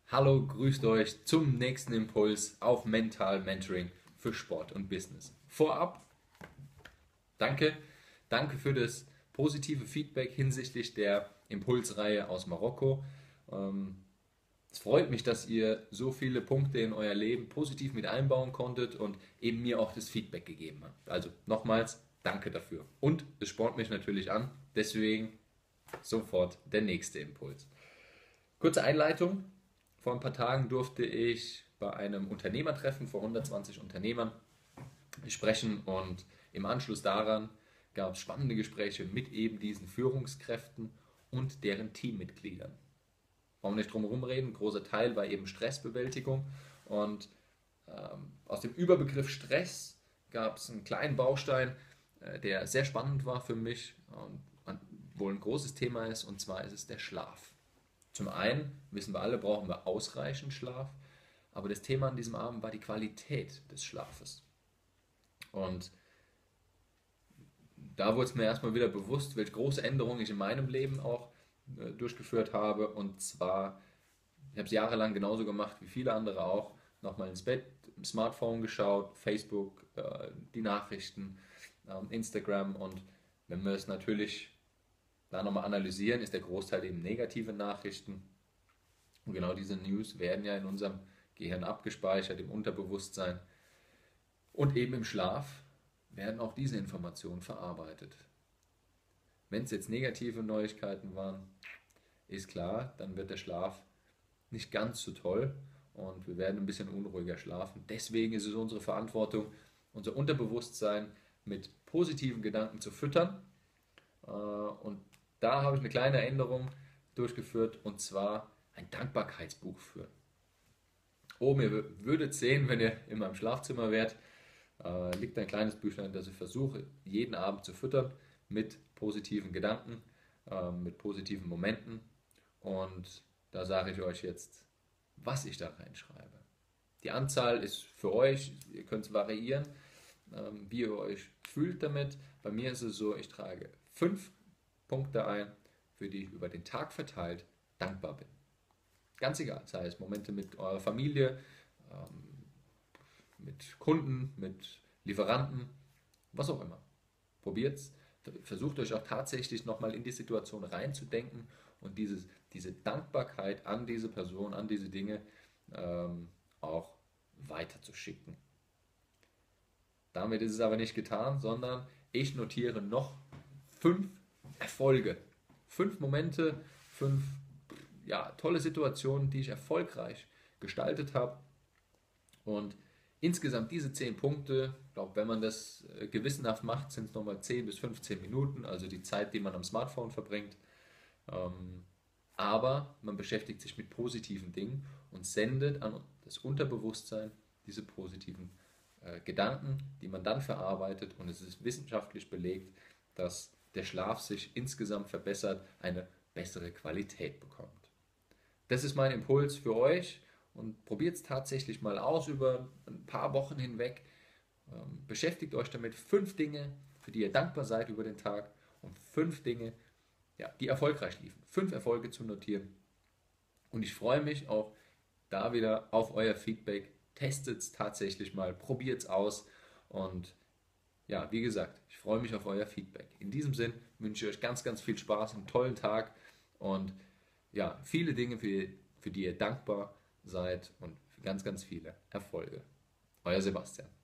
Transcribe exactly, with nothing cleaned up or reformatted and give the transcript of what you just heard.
Hallo, grüßt euch zum nächsten Impuls auf Mental Mentoring für Sport und Business. Vorab, danke, danke für das positive Feedback hinsichtlich der Impulsreihe aus Marokko. Ähm, Es freut mich, dass ihr so viele Punkte in euer Leben positiv mit einbauen konntet und eben mir auch das Feedback gegeben habt. Also nochmals, danke dafür. Und es spornt mich natürlich an, deswegen sofort der nächste Impuls. Kurze Einleitung. Vor ein paar Tagen durfte ich bei einem Unternehmertreffen vor hundertzwanzig Unternehmern sprechen und im Anschluss daran gab es spannende Gespräche mit eben diesen Führungskräften und deren Teammitgliedern. Warum nicht drum herum reden? Ein großer Teil war eben Stressbewältigung und ähm, aus dem Überbegriff Stress gab es einen kleinen Baustein, äh, der sehr spannend war für mich und, und wohl ein großes Thema ist, und zwar ist es der Schlaf. Zum einen, wissen wir alle, brauchen wir ausreichend Schlaf, aber das Thema an diesem Abend war die Qualität des Schlafes. Und da wurde es mir erstmal wieder bewusst, welche große Änderungen ich in meinem Leben auch äh, durchgeführt habe. Und zwar, ich habe es jahrelang genauso gemacht wie viele andere auch, nochmal ins Bett, im Smartphone geschaut, Facebook, äh, die Nachrichten, ähm, Instagram, und wenn wir es natürlich da nochmal analysieren, ist der Großteil eben negative Nachrichten. Und genau diese News werden ja in unserem Gehirn abgespeichert, im Unterbewusstsein. Und eben im Schlaf werden auch diese Informationen verarbeitet. Wenn es jetzt negative Neuigkeiten waren, ist klar, dann wird der Schlaf nicht ganz so toll und wir werden ein bisschen unruhiger schlafen. Deswegen ist es unsere Verantwortung, unser Unterbewusstsein mit positiven Gedanken zu füttern. Äh, Und da habe ich eine kleine Änderung durchgeführt, und zwar ein Dankbarkeitsbuch führen. Oben, ihr würdet sehen, wenn ihr in meinem Schlafzimmer wärt, äh, liegt ein kleines Büchlein, das ich versuche jeden Abend zu füttern mit positiven Gedanken, äh, mit positiven Momenten. Und da sage ich euch jetzt, was ich da reinschreibe. Die Anzahl ist für euch, ihr könnt es variieren, ähm, wie ihr euch fühlt damit. Bei mir ist es so, ich trage fünf Punkte ein, für die ich über den Tag verteilt dankbar bin. Ganz egal, sei es Momente mit eurer Familie, ähm, mit Kunden, mit Lieferanten, was auch immer. Probiert's. Versucht euch auch tatsächlich nochmal in die Situation reinzudenken und dieses, diese Dankbarkeit an diese Person, an diese Dinge ähm, auch weiterzuschicken. Damit ist es aber nicht getan, sondern ich notiere noch fünf Erfolge. Fünf Momente, fünf ja, tolle Situationen, die ich erfolgreich gestaltet habe. Und insgesamt diese zehn Punkte, ich glaube, wenn man das äh, gewissenhaft macht, sind es nochmal zehn bis fünfzehn Minuten, also die Zeit, die man am Smartphone verbringt. Ähm, aber man beschäftigt sich mit positiven Dingen und sendet an das Unterbewusstsein diese positiven äh, Gedanken, die man dann verarbeitet. Und es ist wissenschaftlich belegt, dass der Schlaf sich insgesamt verbessert, eine bessere Qualität bekommt. Das ist mein Impuls für euch, und probiert es tatsächlich mal aus über ein paar Wochen hinweg. Ähm, beschäftigt euch damit. Fünf Dinge, für die ihr dankbar seid über den Tag, und fünf Dinge, ja, die erfolgreich liefen. Fünf Erfolge zu notieren. Und ich freue mich auch da wieder auf euer Feedback. Testet es tatsächlich mal, probiert es aus. Und ja, wie gesagt, ich freue mich auf euer Feedback. In diesem Sinn wünsche ich euch ganz, ganz viel Spaß, einen tollen Tag und ja, viele Dinge, für, für die ihr dankbar seid, und für ganz, ganz viele Erfolge. Euer Sebastian.